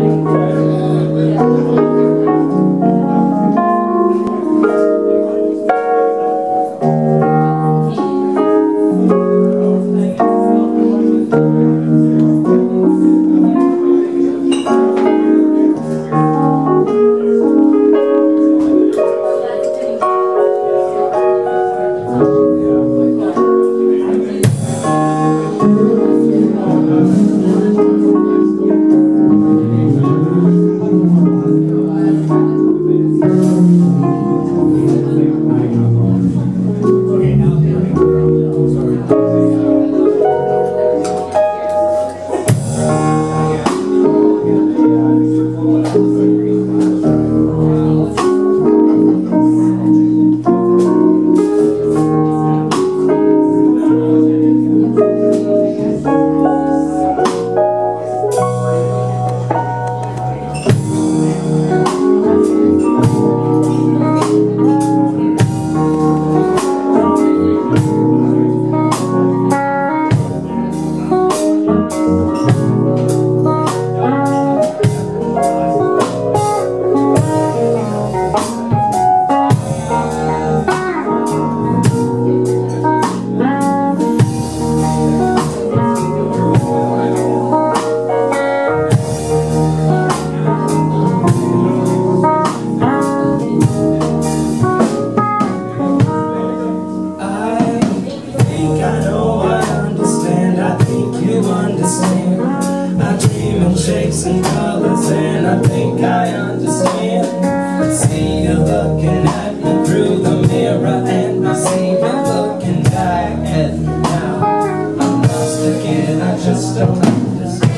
and colors, and I think I understand. See you looking at me through the mirror, and I see you looking back at me now. I'm lost again, I just don't understand.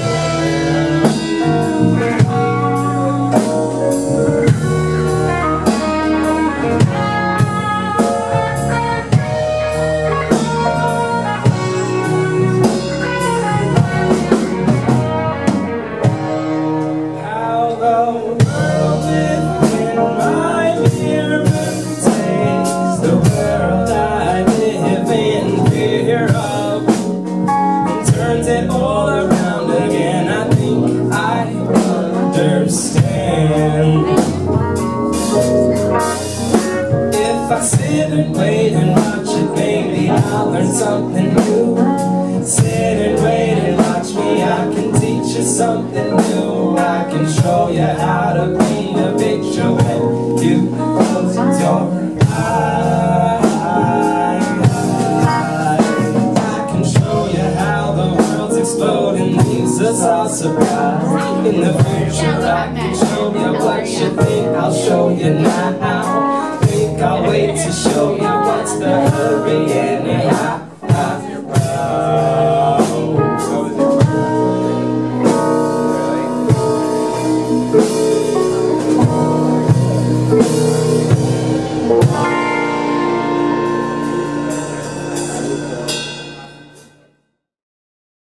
If I sit and wait and watch it, maybe I'll learn something new. Sit and wait and watch me, I can teach you something new. I can show you how to paint a picture when you close your eyes. I can show you how the world's exploding, leaves us all surprised. In the future I can show you what you think, I'll show you now. I'll wait to show you what's the hurry.